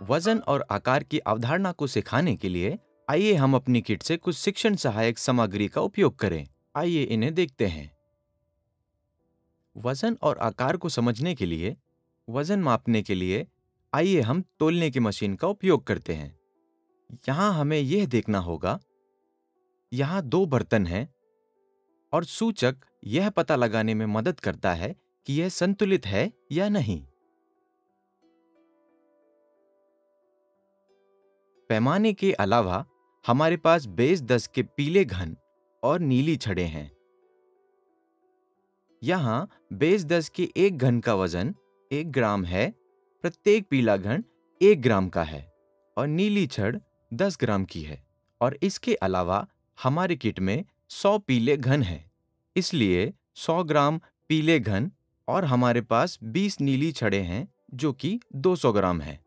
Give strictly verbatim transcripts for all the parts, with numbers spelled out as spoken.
वजन और आकार की अवधारणा को सिखाने के लिए आइए हम अपनी किट से कुछ शिक्षण सहायक सामग्री का उपयोग करें। आइए इन्हें देखते हैं। वजन और आकार को समझने के लिए, वजन मापने के लिए आइए हम तौलने की मशीन का उपयोग करते हैं। यहाँ हमें यह देखना होगा, यहाँ दो बर्तन हैं और सूचक यह पता लगाने में मदद करता है कि यह संतुलित है या नहीं। पैमाने के अलावा हमारे पास बेस दस के पीले घन और नीली छड़ें हैं। यहाँ बेस दस के एक घन का वजन एक ग्राम है, प्रत्येक पीला घन एक ग्राम का है और नीली छड़ दस ग्राम की है। और इसके अलावा हमारे किट में सौ पीले घन हैं, इसलिए सौ ग्राम पीले घन और हमारे पास बीस नीली छड़ें हैं जो कि दो सौ ग्राम है।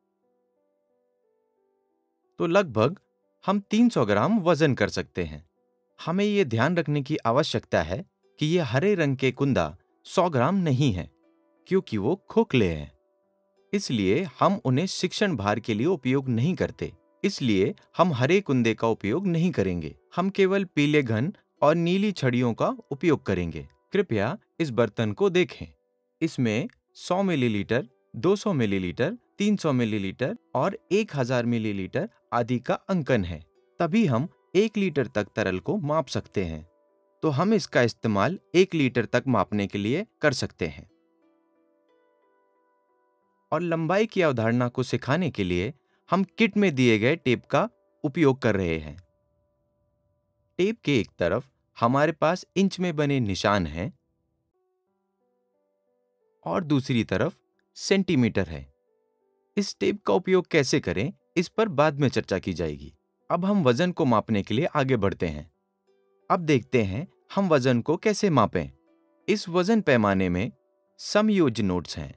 तो लगभग हम तीन सौ ग्राम वजन कर सकते हैं। हमें यह ध्यान रखने की आवश्यकता है कि यह हरे रंग के कुंदा सौ ग्राम नहीं है, क्योंकि वो खोखले हैं। इसलिए हम उन्हें शिक्षण भार के लिए उपयोग नहीं करते। इसलिए हम हरे कुंदे का उपयोग नहीं करेंगे। हम केवल पीले घन और नीली छड़ियों का उपयोग करेंगे। कृपया इस बर्तन को देखें। इसमें सौ मिलीलीटर, दो सौ मिलीलीटर, तीन सौ मिलीलीटर और एक हज़ार मिलीलीटर आदि का अंकन है। तभी हम एक लीटर तक तरल को माप सकते हैं। तो हम इसका इस्तेमाल एक लीटर तक मापने के लिए कर सकते हैं। और लंबाई की अवधारणा को सिखाने के लिए हम किट में दिए गए टेप का उपयोग कर रहे हैं। टेप के एक तरफ हमारे पास इंच में बने निशान हैं और दूसरी तरफ सेंटीमीटर है। इस टेप का उपयोग कैसे करें, इस पर बाद में चर्चा की जाएगी। अब हम वजन को मापने के लिए आगे बढ़ते हैं। अब देखते हैं हम वजन को कैसे मापें। इस वजन पैमाने में समयोज्य नोट्स हैं।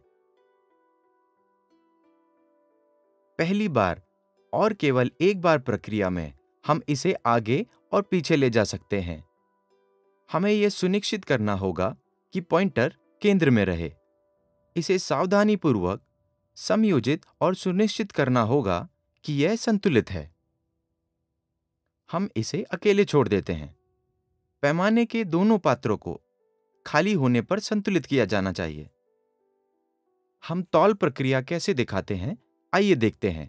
पहली बार और केवल एक बार प्रक्रिया में हम इसे आगे और पीछे ले जा सकते हैं। हमें यह सुनिश्चित करना होगा कि पॉइंटर केंद्र में रहे। इसे सावधानीपूर्वक समयोजित और सुनिश्चित करना होगा कि यह संतुलित है। हम इसे अकेले छोड़ देते हैं। पैमाने के दोनों पात्रों को खाली होने पर संतुलित किया जाना चाहिए। हम तौल प्रक्रिया कैसे दिखाते हैं, आइए देखते हैं।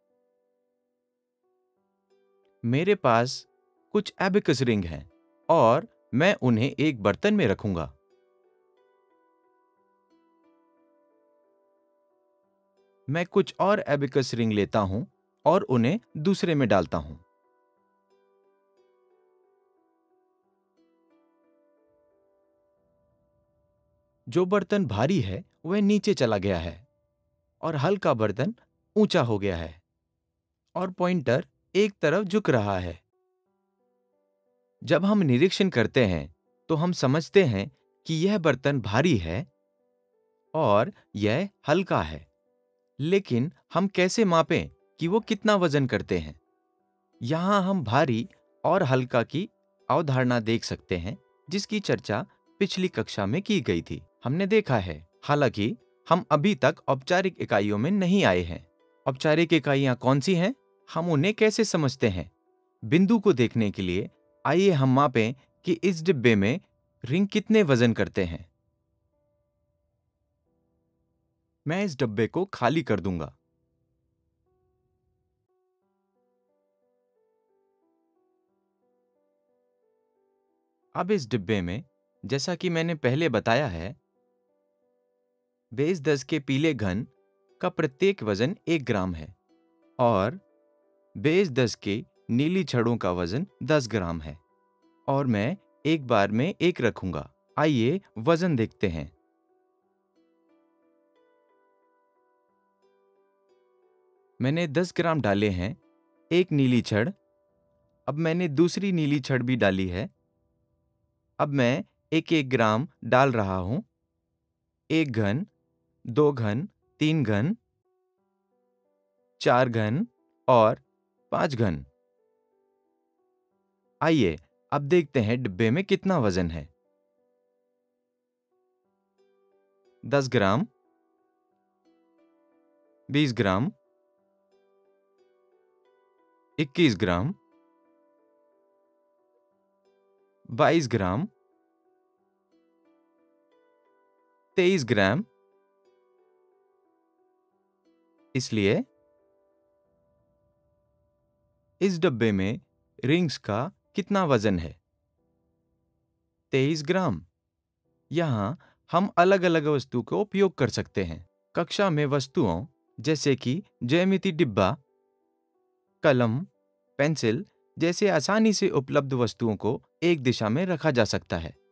मेरे पास कुछ एबेकस रिंग हैं और मैं उन्हें एक बर्तन में रखूंगा। मैं कुछ और एबेकस रिंग लेता हूं और उन्हें दूसरे में डालता हूं। जो बर्तन भारी है वह नीचे चला गया है और हल्का बर्तन ऊंचा हो गया है और पॉइंटर एक तरफ झुक रहा है। जब हम निरीक्षण करते हैं तो हम समझते हैं कि यह बर्तन भारी है और यह हल्का है। लेकिन हम कैसे मापें कि वो कितना वजन करते हैं? यहाँ हम भारी और हल्का की अवधारणा देख सकते हैं, जिसकी चर्चा पिछली कक्षा में की गई थी। हमने देखा है, हालांकि हम अभी तक औपचारिक इकाइयों में नहीं आए हैं। औपचारिक इकाइयाँ कौन सी हैं? हम उन्हें कैसे समझते हैं? बिंदु को देखने के लिए आइए हम मापें कि इस डिब्बे में रिंग कितने वजन करते हैं। मैं इस डब्बे को खाली कर दूंगा। अब इस डिब्बे में, जैसा कि मैंने पहले बताया है, बेस दस के पीले घन का प्रत्येक वजन एक ग्राम है और बेस दस के नीली छड़ों का वजन दस ग्राम है और मैं एक बार में एक रखूंगा। आइए वजन देखते हैं। मैंने दस ग्राम डाले हैं, एक नीली छड़। अब मैंने दूसरी नीली छड़ भी डाली है। अब मैं एक एक ग्राम डाल रहा हूं। एक घन, दो घन, तीन घन, चार घन और पांच घन। आइए अब देखते हैं डिब्बे में कितना वजन है। दस ग्राम, बीस ग्राम, इक्कीस ग्राम, बाईस ग्राम, तेईस ग्राम। इसलिए इस डब्बे में रिंग्स का कितना वजन है? तेईस ग्राम। यहाँ हम अलग अलग वस्तु का उपयोग कर सकते हैं। कक्षा में वस्तुओं जैसे कि ज्यामिति डिब्बा, कलम, पेंसिल जैसे आसानी से उपलब्ध वस्तुओं को एक दिशा में रखा जा सकता है।